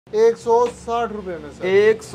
160 रुपए में सर।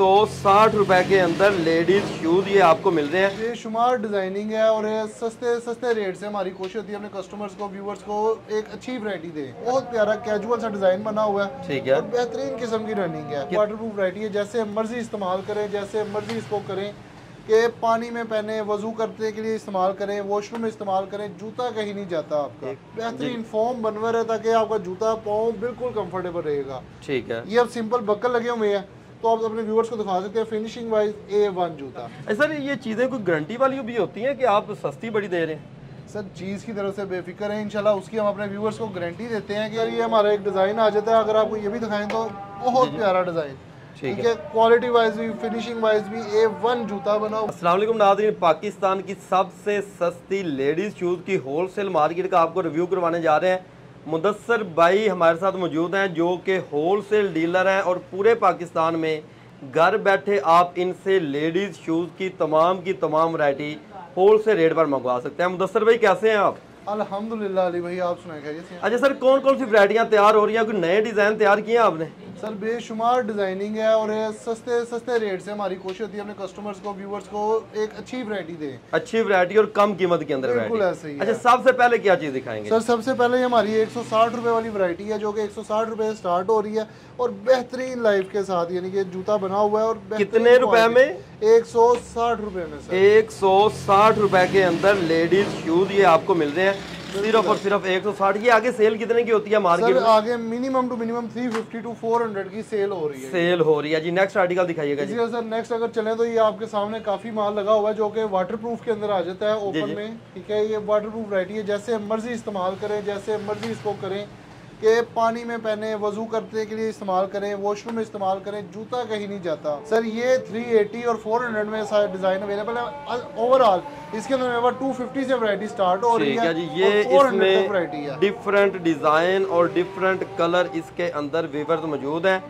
160 रुपए के अंदर लेडीज शूज ये आपको मिल रहे हैं। बेशुमार डिजाइनिंग है और ये सस्ते रेट से हमारी कोशिश होती है अपने कस्टमर्स को, व्यूवर्स को एक अच्छी वैरायटी दें। बहुत प्यारा कैजुअल सा डिजाइन बना हुआ है, ठीक है, और बेहतरीन किस्म की रनिंग है। वाटरप्रूफ वैरायटी है, जैसे मर्जी इस्तेमाल करें, जैसे मर्जी इसको करें कि पानी में पहने, वजू करने के लिए इस्तेमाल करें, वॉशरूम में इस्तेमाल करें, जूता कहीं नहीं जाता आपका। बेहतरीन फोम बनवर है ताकि आपका जूता पाँव बिल्कुल कंफर्टेबल रहेगा। ठीक है, ये अब सिंपल बक्कल लगे हुए हैं तो आप अपने व्यूअर्स को दिखा सकते हैं। फिनिशिंग वाइज A1 जूता। सर ये चीज़ें कोई गारंटी वाली भी होती हैं कि आप सस्ती बड़ी दे रहे हैं? सर चीज़ की तरफ से बेफिक्र है, इंशाल्लाह उसकी हम अपने व्यूअर्स को गारंटी देते हैं कि यार ये हमारा एक डिज़ाइन आ जाता है। अगर आपको ये भी दिखाएं तो बहुत प्यारा डिज़ाइन, ठीक है, क्वालिटी वाइज भी, फिनिशिंग वाइज भी A1 जूता बना हुआ। अस्सलाम वालेकुम नाज़रीन, पाकिस्तान की सबसे सस्ती लेडीज़ शूज़ की होलसेल मार्केट का आपको रिव्यू करवाने जा रहे हैं। मुदस्सर भाई हमारे साथ मौजूद हैं जो कि होलसेल डीलर हैं और पूरे पाकिस्तान में घर बैठे आप इनसे लेडीज़ शूज़ की तमाम वैरायटी होलसेल रेट पर मंगवा सकते हैं। मुदस्सर भाई कैसे हैं आप? अल्हम्दुलिल्लाह अली भाई, आप सुनाए खैरियत से? अच्छा सर, कौन कौन सी वैरायटियाँ तैयार हो रही हैं? कोई नए डिज़ाइन तैयार किए हैं आपने? सर बेशुमार डिजाइनिंग है और ये सस्ते रेट से हमारी कोशिश होती है अपने कस्टमर्स को, व्यूवर्स को एक अच्छी वैरायटी दें। अच्छी वैरायटी और कम कीमत के अंदर बिल्कुल वैरायटी। ऐसे ही अच्छा, है। सबसे पहले क्या चीज़ दिखाएंगे? सर सबसे पहले हमारी 160 रुपए वाली वैरायटी है जो कि 160 रुपए से स्टार्ट हो रही है और बेहतरीन लाइफ के साथ, यानी कि जूता बना हुआ है। और कितने रुपए में? 160 रुपए में सर। 160 रुपए के अंदर लेडीज शूज ये आपको मिल रहे हैं, सिर्फ और सिर्फ 160। ये आगे सेल कितने की होती है मार्केट में? आगे मिनिमम टू मिनिमम 350 टू 400 की सेल हो रही है। जी। नेक्स्ट आर्टिकल दिखाइएगा जी। सर नेक्स्ट अगर चले तो ये आपके सामने काफी माल लगा हुआ है जो कि वाटरप्रूफ के अंदर आ जाता है ओपन में, ठीक है। ये वाटरप्रूफ वैरायटी है, जैसे मर्जी इस्तेमाल करें, जैसे मर्जी इसको करें कि पानी में पहने, वजू करने के लिए इस्तेमाल करें, वॉशरूम में इस्तेमाल करें, जूता कहीं नहीं जाता। सर ये 380 और 400 में सारे डिजाइन अवेलेबल है। ओवरऑल इसके अंदर 250 से वैरायटी स्टार्ट हो रही है जी। ये इसमें वैरायटी है, डिफरेंट डिजाइन और डिफरेंट कलर इसके अंदर वीवर्स मौजूद हैं।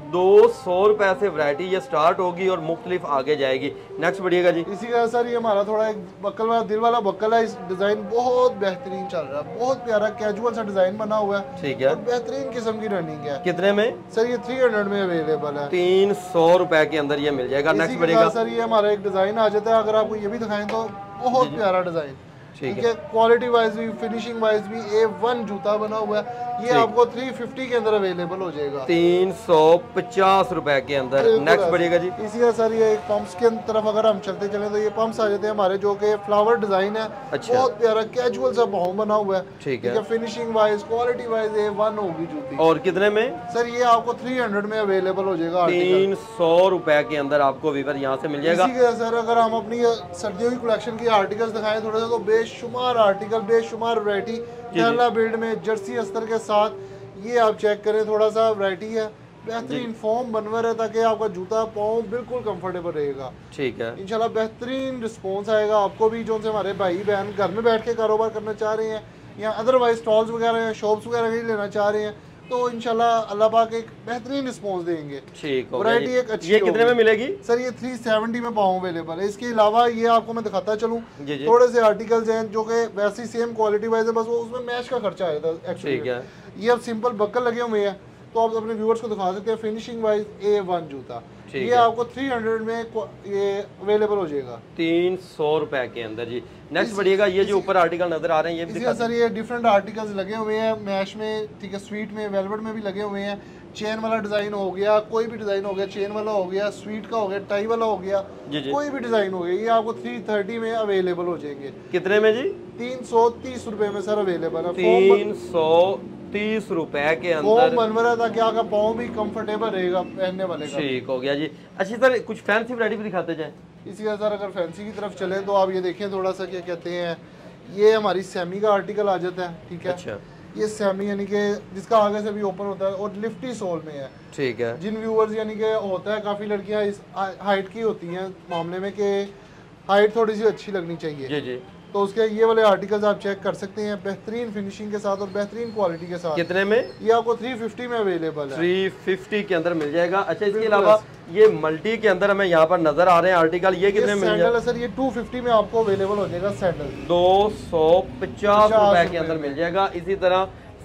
200 रुपए से वैरायटी ये स्टार्ट होगी और मुख्तलिफ आगे जाएगी। नेक्स्ट बढ़िएगा जी। इसी का सर ये हमारा थोड़ा एक बक्कल वाला, दिल वाला बक्कल है। इस डिजाइन बहुत बेहतरीन चल रहा है, बहुत प्यारा कैजुअल सा डिजाइन बना हुआ है, ठीक है, और बेहतरीन किस्म की रनिंग है। कितने में? सर ये 300 में अवेलेबल है। 300 रुपए के अंदर ये मिल जाएगा। नेक्स्ट बढ़िएगा सर ये हमारा एक डिजाइन आ जाता है, अगर आपको ये भी दिखाएं तो बहुत प्यारा डिजाइन, ठीक है, क्वालिटी वाइज भी, फिनिशिंग वाइज भी A1 जूता बना हुआ है। ये आपको 350 के अंदर अवेलेबल हो जाएगा, 350 रुपए के अंदर। नेक्स्ट बढ़िएगा जी। इसी का सर ये एक पंप्स के तरफ अगर हम चलते चले तो ये पंप्स आ जाते हैं हमारे जो कि फ्लावर डिजाइन है। अच्छा, बहुत प्यारा कैजुअल सा पाँव बना हुआ है, ठीक है। Finishing wise, quality wise A1 होगी जूती। और कितने में? सर ये आपको 300 में अवेलेबल हो जाएगा। 300 रुपए के अंदर आपको वीवर यहाँ से मिल जाएगा। इसी के सर अगर हम अपनी सर्दियों की कलेक्शन के आर्टिकल्स दिखाएं थोड़ा सा, तो बेशुमार आर्टिकल, बेशुमार वैरायटी केरला बिल्ड में जर्सी अस्तर के साथ। ये आप चेक करें, थोड़ा सा वैरायटी है, बेहतरीन फॉर्म बनवर है ताकि आपका जूता पाँव बिल्कुल कंफर्टेबल रहेगा, ठीक है। इंशाल्लाह बेहतरीन रिस्पॉन्स आएगा आपको भी, जो से हमारे भाई बहन घर में बैठ के कारोबार करना चाह रहे हैं या अदरवाइज स्टॉल्स वगैरह या शॉप्स वगैरह नहीं लेना चाह रहे हैं, तो इंशाल्लाह अल्लाह पाक एक बेहतरीन रिस्पॉन्स देंगे। ठीक है। वैरायटी एक अच्छी। ये कितने में मिलेगी? सर ये 370 में पाँव अवेलेबल है। इसके अलावा ये आपको मैं दिखाता चलूँ, जी। थोड़े से आर्टिकल्स हैं जो कि वैसी सेम क्वालिटी वाइज है, बस वो उसमें मैच का खर्चा आया था एक्चुअली, ठीक है। ये अब सिंपल बक्कल लगे हुए हैं तो आप अपने व्यूअर्स को दिखा सकते हैं। फिनिशिंग वाइज A1 जूता, ये आपको 300 में ये अवेलेबल हो जाएगा, 300 रुपए के अंदर जी। नेक्स्ट बढ़िएगा। ये जो ऊपर आर्टिकल नजर आ रहे हैं ये भी सर ये डिफरेंट आर्टिकल्स लगे हुए हैं, मैश में, ठीक है, स्वीट में, वेलवेट में भी लगे हुए हैं। चेन वाला डिजाइन हो गया, कोई भी डिजाइन हो गया, चेन वाला हो गया, स्वीट का हो गया, टाई वाला हो गया, कोई भी डिजाइन हो गया, ये आपको 330 में अवेलेबल हो जाएंगे। कितने में जी? 330 रुपए में सर अवेलेबल है। 330 रुपए के अंदर बनवर है ताकि आपका पाँव भी कंफर्टेबल रहेगा पहनने वाले का। ठीक हो गया जी। अच्छी सर कुछ फैंसी वैरायटी भी दिखाते जाएं। इसी का सर अगर फैंसी की तरफ चलें तो आप ये देखें थोड़ा सा, क्या कहते हैं, ये हमारी सेमी का आर्टिकल आ जाता है, ठीक है। अच्छा, ये सेमी यानी कि जिसका आगे से भी ओपन होता है और लिफ्टी सोल में है, ठीक है। जिन व्यूअर्स यानी कि होता है काफ़ी लड़कियां इस हाइट की होती हैं मामले में कि हाइट थोड़ी सी अच्छी लगनी चाहिए, जी जी, तो उसके ये वाले आर्टिकल्स आप चेक कर सकते हैं, बेहतरीन फिनिशिंग के साथ और बेहतरीन क्वालिटी के साथ। कितने में? ये आपको 350 में अवेलेबल है, 350 के अंदर मिल जाएगा। अच्छा, इसके अलावा ये मल्टी के अंदर हमें यहाँ पर नजर आ रहे हैं आर्टिकल, ये कितने में मिल जाएगा? सर ये 250 में आपको अवेलेबल हो जाएगा सैंडल, 250 रुपए के अंदर मिल जाएगा। इसी तरह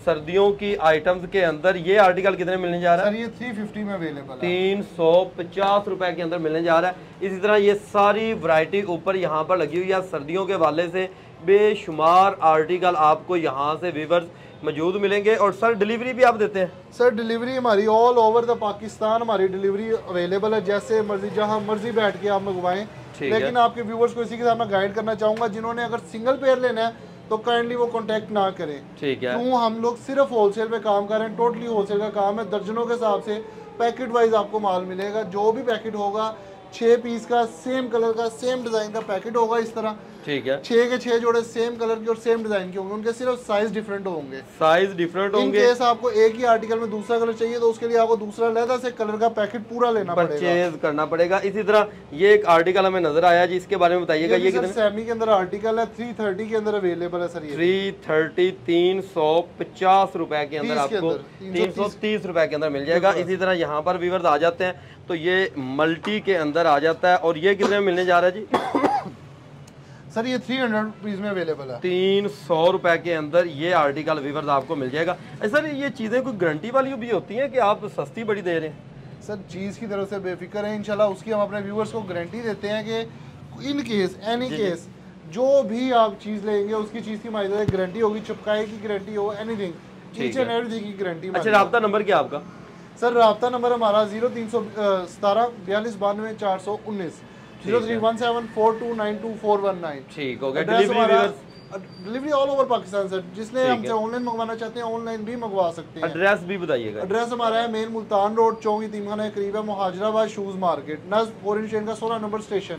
सर्दियों की आइटम्स के अंदर ये आर्टिकल कितने मिलने जा रहा है? सर ये 350 में अवेलेबल है, 350 रुपए के अंदर मिलने जा रहा है। इसी तरह ये सारी वैरायटी ऊपर यहाँ पर लगी हुई है। सर्दियों के हवाले से बेशुमार आर्टिकल आपको यहाँ से व्यूअर्स मौजूद मिलेंगे। और सर डिलीवरी भी आप देते हैं? सर डिलीवरी हमारी ऑल ओवर द पाकिस्तान हमारी डिलीवरी अवेलेबल है, जैसे मर्जी जहां मर्जी बैठ के आप मंगवाएं। लेकिन आपके व्यूवर्स को इसी के साथ मैं गाइड करना चाहूंगा, जिन्होंने अगर सिंगल पेयर लेना है तो काइंडली वो कांटेक्ट ना करें। ठीक है, क्यों हम लोग सिर्फ होलसेल पे काम कर रहे हैं, टोटली होलसेल का काम है। दर्जनों के हिसाब से पैकेट वाइज आपको माल मिलेगा। जो भी पैकेट होगा 6 पीस का सेम कलर का सेम डिजाइन का पैकेट होगा इस तरह। ठीक है, 6 के 6 जोड़े सेम कलर के और सेम डिजाइन के होंगे, उनके सिर्फ साइज डिफरेंट होंगे। साइज डिफरेंट होंगे। इन केस आपको एक ही आर्टिकल में दूसरा कलर चाहिए तो उसके लिए आपको दूसरा अलग से कलर का पैकेट पूरा लेना पड़ेगा, परचेज करना पड़ेगा। इसी तरह ये एक आर्टिकल हमें नजर आया जी, इसके बारे में बताइएगा। ये कितने? सेमी के अंदर आर्टिकल है, 330 के अंदर अवेलेबल है सर। ये 330 350 रुपए के अंदर आपको 330 रुपए के अंदर मिल जाएगा। इसी तरह यहाँ पर व्यूअर्स आ जाते हैं तो ये मल्टी के अंदर आ जाता है। और ये कितने में मिलने जा रहा है जी? सर ये 300 रुपीज में अवेलेबल है। 300 रुपए के अंदर ये आर्टिकल व्यूअर्स आपको मिल जाएगा। सर ये चीजें कोई गारंटी वाली भी होती हैं कि आप सस्ती बड़ी दे रहे हैं? सर चीज की तरफ से बेफिक्र है, इंशाल्लाह उसकी हम अपने व्यूअर्स को गारंटी देते हैं कि इन केस एनी केस जो भी आप चीज लेंगे उसकी चीज की हमारी गारंटी होगी, चिपकाए की गारंटी हो, एनीथिंग ईच एंड एवरीथिंग की गारंटी। अच्छा, राब्ता नंबर क्या आपका? सर राब्ता नंबर हमारा 0317 42 92 419 03174292 ठीक हो गया। Delivery all over Pakistan sir. जिसने हमसे ऑनलाइन मंगवाना चाहते हैं ऑनलाइन भी मंगवा सकते हैं। एड्रेस भी बताइएगा। एड्रेस हमारा है मेन मुल्तान रोड, चौक यतीमखाना के करीब है, मुहाजिराबाद शूज मार्केट, नज़ 4 इन का 16 नंबर स्टेशन।